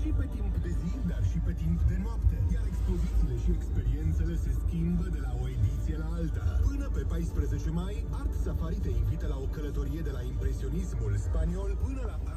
și pe timp de zi, dar și pe timp de noapte. Iar expozițiile și experiențele se schimbă de la o ediție la alta. Până pe 14 mai, Art Safari te invită la o călătorie de la impresionismul spaniol până la